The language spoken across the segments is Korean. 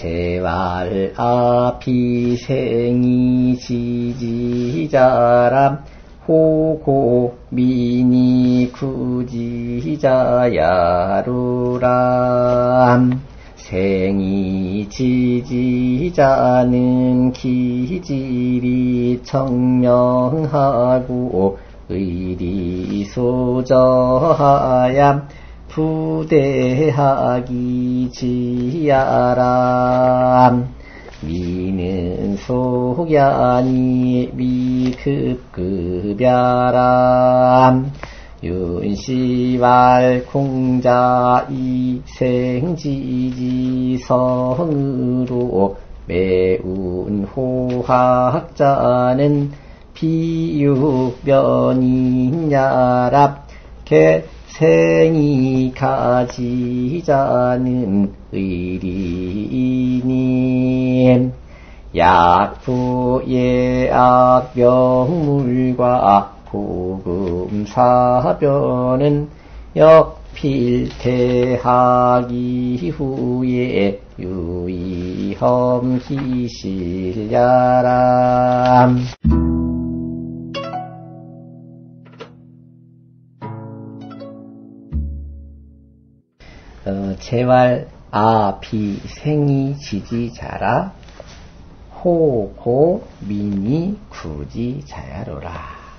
재활 아피생이 지지자람 호고 미니 구지자야루람 생이 지지자는 기질이 청명하고 의리 소저하얌 부대하기 지야람 미는 속야니 미급급야람 윤시왈 공자 이생지지성으로 매운 호학자는 비유변이냐랍 개생이 가지자는 의리이니 약부예악병물과 고금사변은 역필퇴하기 후에 유의험기실야람 재활 아비생이 지지자라 호고 미니 구지자야로라.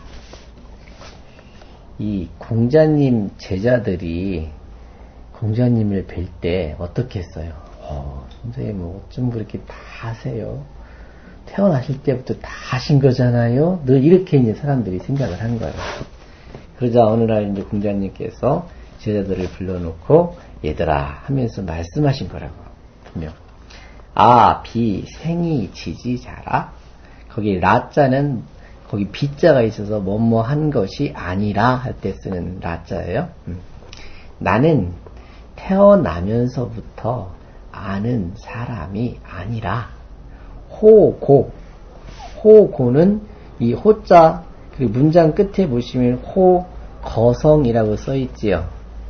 이 공자님 제자들이 공자님을 뵐 때 어떻게 했어요? 선생님 어쩜 그렇게 다 하세요? 태어나실 때부터 다 하신 거잖아요? 늘 이렇게 이제 사람들이 생각을 한 거예요. 그러자 어느 날 이제 공자님께서 제자들을 불러놓고 얘들아 하면서 말씀하신 거라고. 분명 비 생이 지지자라. 거기 라자는 거기 비자가 있어서 뭐뭐 한 것이 아니라 할 때 쓰는 라자예요. 나는 태어나면서부터 아는 사람이 아니라 호고는 이 호자 그 문장 끝에 보시면 호거성이라고 써 있지요.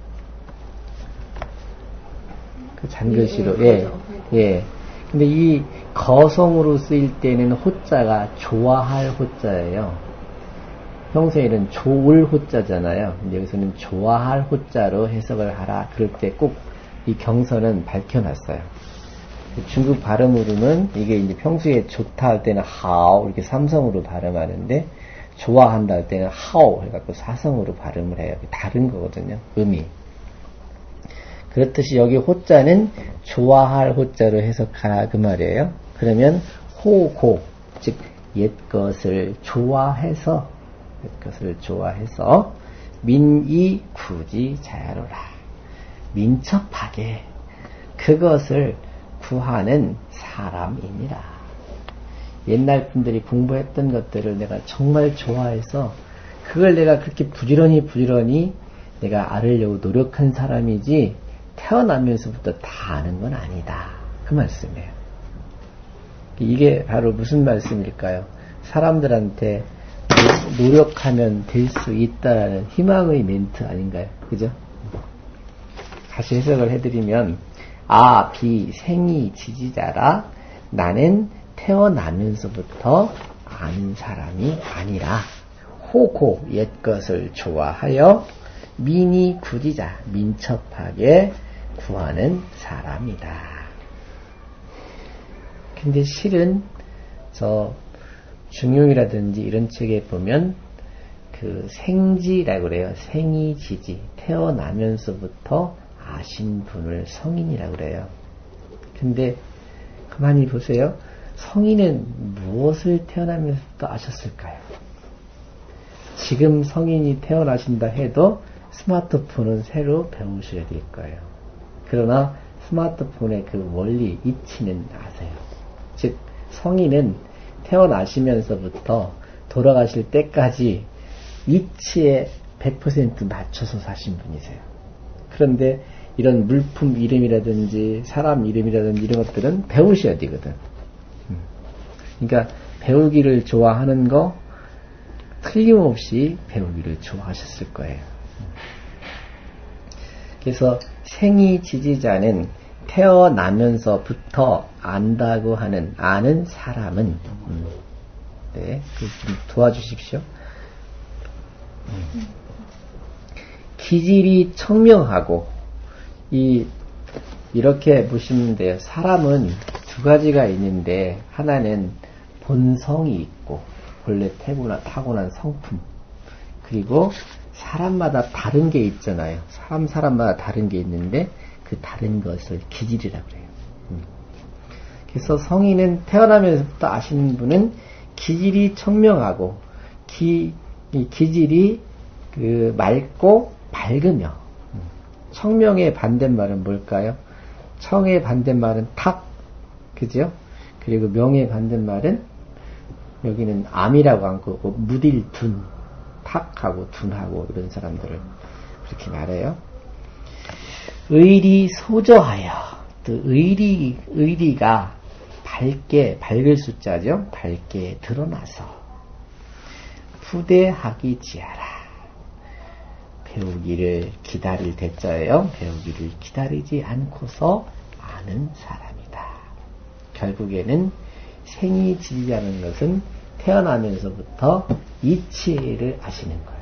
그 잔글씨로 예. 근데 이 거성으로 쓰일 때는 호자가 좋아할 호자예요. 평소에는 좋을 호자잖아요. 근데 여기서는 좋아할 호자로 해석을 하라. 그럴 때 꼭 이 경선은 밝혀놨어요. 중국 발음으로는 이게 이제 평소에 좋다 할 때는 하오 이렇게 삼성으로 발음하는데 좋아한다 할 때는 하오 해갖고 사성으로 발음을 해요. 다른 거거든요. 의미. 그렇듯이 여기 호자는 좋아할 호자로 해석하라 그 말이에요. 그러면 호고 즉 옛것을 좋아해서 민이 굳이 자야로라. 민첩하게 그것을 구하는 사람이니라. 옛날 분들이 공부했던 것들을 내가 정말 좋아해서 그걸 내가 그렇게 부지런히 내가 알으려고 노력한 사람이지 태어나면서부터 다 아는 건 아니다. 그 말씀이에요. 이게 바로 무슨 말씀일까요? 사람들한테 노력하면 될 수 있다라는 희망의 멘트 아닌가요? 그죠? 다시 해석을 해드리면 비생이 지지자라. 나는 태어나면서부터 아는 사람이 아니라 호고 옛것을 좋아하여 민이 구지자 민첩하게 구하는 사람이다. 근데 실은 저 중용이라든지 이런 책에 보면 그 생지라고 그래요. 생이지지 태어나면서부터 아신 분을 성인이라고 그래요. 근데 가만히 보세요. 성인은 무엇을 태어나면서부터 아셨을까요? 지금 성인이 태어나신다 해도 스마트폰은 새로 배우셔야 될 거예요. 그러나 스마트폰의 그 원리, 이치는 아세요. 즉 성인은 태어나시면서부터 돌아가실 때까지 이치에 100% 맞춰서 사신 분이세요. 그런데 이런 물품 이름이라든지 사람 이름이라든지 이런 것들은 배우셔야 되거든. 그러니까 배우기를 좋아하는 거 틀림없이 배우기를 좋아하셨을 거예요. 그래서 생이 지지자는 태어나면서부터 안다고 하는 아는 사람은 네, 좀 도와주십시오. 기질이 청명하고 이렇게 보시면 돼요. 사람은 두 가지가 있는데 하나는 본성이 있고 원래 타고난 성품, 그리고 사람마다 다른 게 있잖아요. 사람마다 다른 게 있는데 그 다른 것을 기질이라고 그래요. 그래서 성인은 태어나면서부터 아시는 분은 기질이 청명하고 기질이 맑고 밝으며, 청명의 반대말은 뭘까요? 청의 반대말은 탁, 그죠? 그리고 명의 반대말은 여기는 암이라고 하고 무딜 둔, 탁하고 둔하고 이런 사람들을 그렇게 말해요. 의리 소저하여, 또 의리가 밝을 숫자죠. 밝게 드러나서 부대하기 지하라. 배우기를 기다릴 대자예요. 배우기를 기다리지 않고서 아는 사람이다. 결국에는 생이지리라는 것은 태어나면서부터 이치를 아시는 거예요.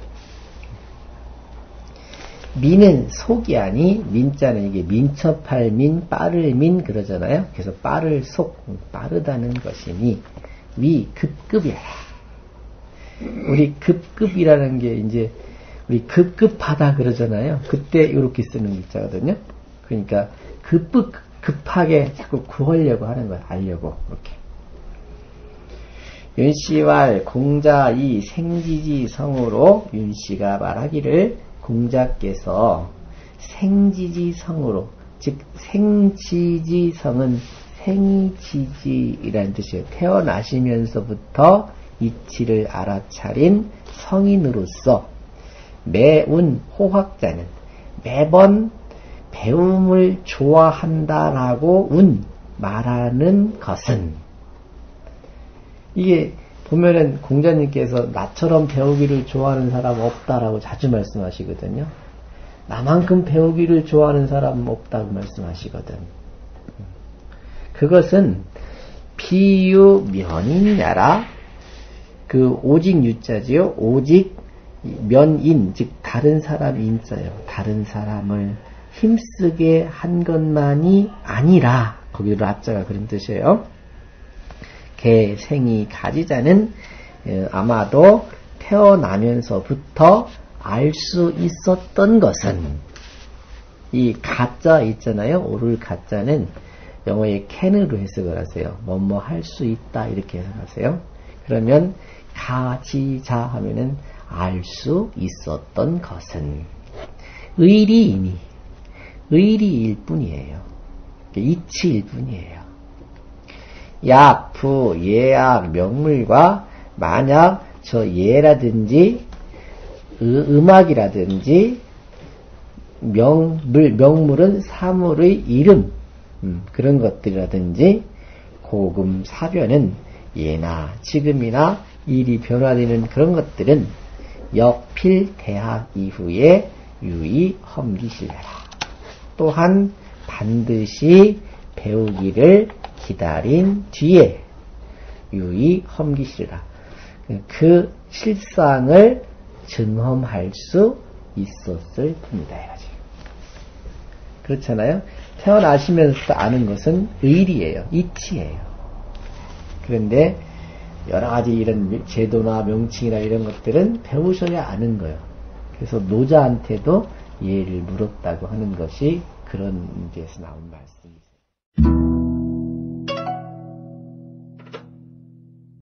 민은 속이 아니, 민자는 이게 민첩할 민, 빠를 민 그러잖아요. 그래서 빠를 속, 빠르다는 것이니 위 급급이라. 우리 급급이라는 게 이제 우리 급급하다 그러잖아요. 그때 이렇게 쓰는 글자거든요. 그러니까 급하게 자꾸 구하려고 하는 거예요. 알려고 이렇게. 윤씨왈 공자 이 생지지성으로, 윤씨가 말하기를 공자께서 생지지성으로, 즉 생지지성은 생이지지이라는 뜻이에요. 태어나시면서부터 이치를 알아차린 성인으로서 매운 호학자는 매번 배움을 좋아한다라고 말하는 것은, 이게 보면은 공자님께서 나처럼 배우기를 좋아하는 사람 없다라고 자주 말씀하시거든요. 나만큼 배우기를 좋아하는 사람은 없다고 말씀하시거든. 그것은 비유면이냐라, 오직 유자지요. 오직 면인, 즉 다른 사람 인자요. 다른 사람을 힘쓰게 한 것만이 아니라, 거기 라자가 그런 뜻이에요. 개생이 가지자는 아마도 태어나면서부터 알 수 있었던 것은, 이 가짜 있잖아요. 오를 가짜는 영어의 can으로 해석을 하세요. 뭐뭐 할 수 있다 이렇게 해석하세요. 그러면 가지자 하면은 알 수 있었던 것은 의리이니, 의리일 뿐이에요. 이치일 뿐이에요. 약, 부, 예약, 명물과 만약 저 예라든지 음악이라든지 명물은 사물의 이름, 그런 것들이라든지 고금 사변은 예나 지금이나 일이 변화되는 그런 것들은 역필 대학 이후에 유의 험기실래라. 또한 반드시 배우기를 기다린 뒤에 유의 험기실라. 그 실상을 증험할 수 있었을 뿐이다. 이거지. 그렇잖아요. 태어나시면서 아는 것은 의리예요. 이치예요. 그런데 여러 가지 이런 제도나 명칭이나 이런 것들은 배우셔야 아는 거예요. 그래서 노자한테도 예를 물었다고 하는 것이 그런 데에서 나온 말씀이죠.